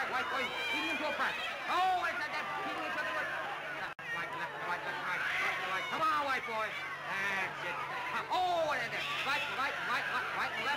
that. White boy, feeding him to a press. Oh, wait, that, feeding each other with... Right, left, right, left, right, left, right. Come on, white boy. That's it. Oh, and then right, left.